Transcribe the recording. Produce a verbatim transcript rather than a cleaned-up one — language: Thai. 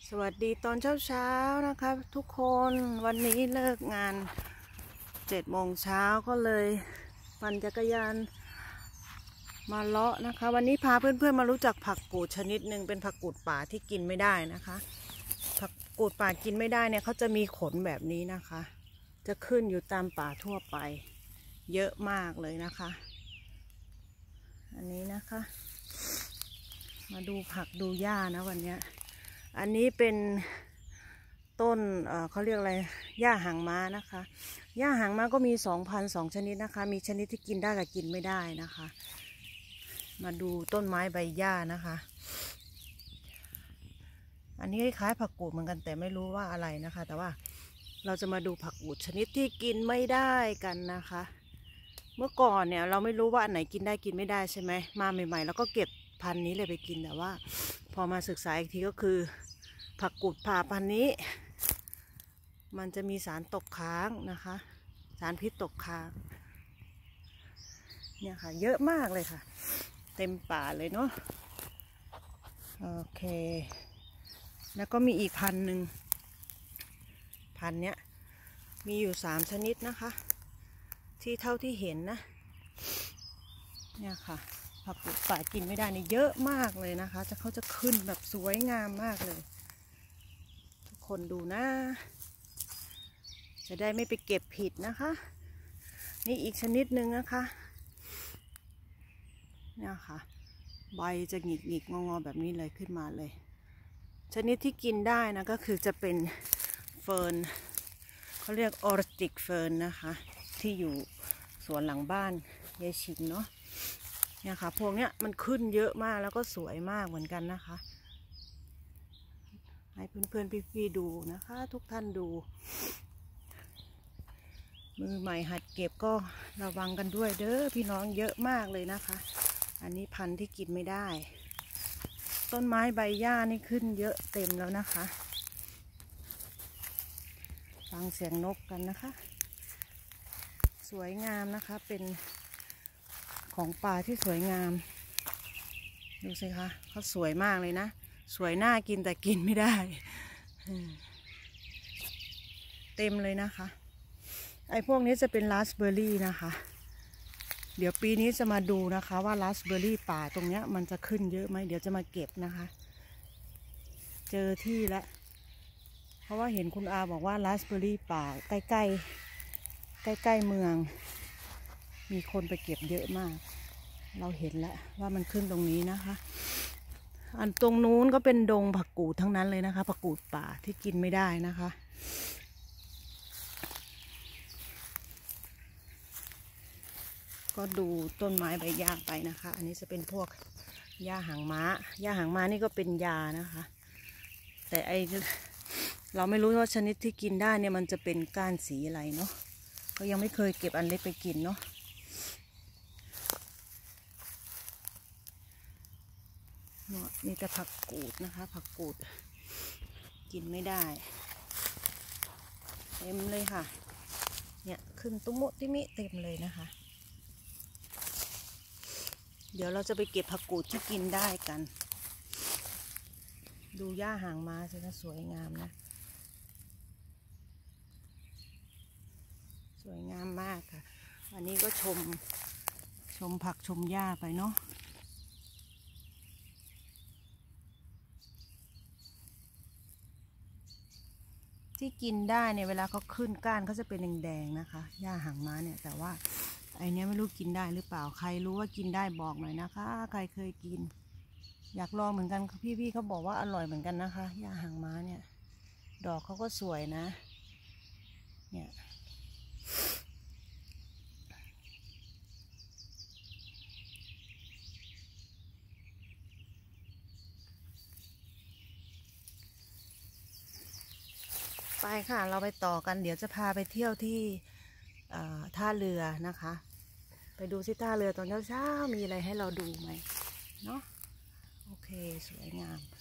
สวัสดีตอนเช้าเช้านะครับทุกคนวันนี้เลิกงานเจ็ดโมงเช้าก็เลยปั่นจักรยานมาเลาะนะคะวันนี้พาเพื่อนๆมารู้จักผักกูดชนิดหนึ่งเป็นผักกูดป่าที่กินไม่ได้นะคะผักกูดป่ากินไม่ได้เนี่ยเขาจะมีขนแบบนี้นะคะจะขึ้นอยู่ตามป่าทั่วไปเยอะมากเลยนะคะอันนี้นะคะมาดูผักดูหญ้านะวันนี้อันนี้เป็นต้น เอ่อ เขาเรียกอะไรหญ้าหางม้านะคะหญ้าหางม้าก็มีสองพันสองชนิดนะคะมีชนิดที่กินได้กับกินไม่ได้นะคะมาดูต้นไม้ใบหญ้านะคะอันนี้คล้ายๆผักกูดเหมือนกันแต่ไม่รู้ว่าอะไรนะคะแต่ว่าเราจะมาดูผักกูดชนิดที่กินไม่ได้กันนะคะเมื่อก่อนเนี่ยเราไม่รู้ว่าอันไหนกินได้กินไม่ได้ใช่ไหมมาใหม่ๆแล้วก็เก็บพันธุ์นี้เลยไปกินแต่ว่าพอมาศึกษาอีกทีก็คือผักกูดป่าพันธุ์นี้มันจะมีสารตกค้างนะคะสารพิษตกค้างเนี่ยค่ะเยอะมากเลยค่ะเต็มป่าเลยเนาะโอเคแล้วก็มีอีกพันหนึ่งพันเนี้ยมีอยู่สามชนิดนะคะที่เท่าที่เห็นนะเนี่ยค่ะผักกูดป่ากินไม่ได้นี่เยอะมากเลยนะคะจะเขาจะขึ้นแบบสวยงามมากเลยทุกคนดูนะจะได้ไม่ไปเก็บผิดนะคะนี่อีกชนิดหนึ่งนะคะเนี่ยค่ะใบจะหงิกหงิกงองอแบบนี้เลยขึ้นมาเลยชนิดที่กินได้นะก็คือจะเป็นเฟิร์นเขาเรียกออร์ติกเฟิร์นนะคะที่อยู่สวนหลังบ้านยายชินเนาะเนี่ยค่ะพวกเนี้ยมันขึ้นเยอะมากแล้วก็สวยมากเหมือนกันนะคะให้เพื่อนๆพี่ๆดูนะคะทุกท่านดูมือใหม่หัดเก็บก็ระวังกันด้วยเด้อพี่น้องเยอะมากเลยนะคะอันนี้พันธุ์ที่กินไม่ได้ต้นไม้ใบหญ้านี่ขึ้นเยอะเต็มแล้วนะคะฟังเสียงนกกันนะคะสวยงามนะคะเป็นของป่าที่สวยงามดูสิคะเขาสวยมากเลยนะสวยน่ากินแต่กินไม่ได้เต็มเลยนะคะไอ้พวกนี้จะเป็นราสเบอร์รี่นะคะเดี๋ยวปีนี้จะมาดูนะคะว่าราสเบอร์รี่ป่าตรงเนี้ยมันจะขึ้นเยอะไหมเดี๋ยวจะมาเก็บนะคะเจอที่แล้วเพราะว่าเห็นคุณอาบอกว่าราสเบอร์รี่ป่าใกล้ใกล้ใกล้ใกล้เมืองมีคนไปเก็บเยอะมากเราเห็นแล้วว่ามันขึ้นตรงนี้นะคะอันตรงนู้นก็เป็นดงผักกูดทั้งนั้นเลยนะคะผักกูดป่าที่กินไม่ได้นะคะก็ดูต้นไม้ใบหญ้าไปนะคะอันนี้จะเป็นพวกหญ้าหางม้าหญ้าหางม้านี่ก็เป็นยานะคะแต่ไอเราไม่รู้ว่าชนิดที่กินได้เนี่ยมันจะเป็นก้านสีอะไรเนาะก็ยังไม่เคยเก็บอันเล็กไปกินเนาะนี่แต่ผักกูดนะคะผักกูดกินไม่ได้เต็มเลยค่ะเนี่ยขึ้นตุ้มุติมิเต็มเลยนะคะเดี๋ยวเราจะไปเก็บผักกูดที่กินได้กันดูหญ้าหางม้าสิคะสวยงามนะสวยงามมากค่ะวันนี้ก็ชมชมผักชมหญ้าไปเนาะที่กินได้เนี่ยเวลาเขาขึ้นก้านเขาจะเป็นแดงๆนะคะหญ้าหางม้าเนี่ยแต่ว่าไอเนี้ยไม่รู้กินได้หรือเปล่าใครรู้ว่ากินได้บอกหน่อยนะคะใครเคยกินอยากลองเหมือนกันพี่ๆเขาบอกว่าอร่อยเหมือนกันนะคะหญ้าหางม้าเนี่ยดอกเขาก็สวยนะเนี่ยไปค่ะเราไปต่อกันเดี๋ยวจะพาไปเที่ยวที่ท่าเรือนะคะไปดูที่ท่าเรือตอนเช้าๆมีอะไรให้เราดูไหมเนาะโอเคสวยงาม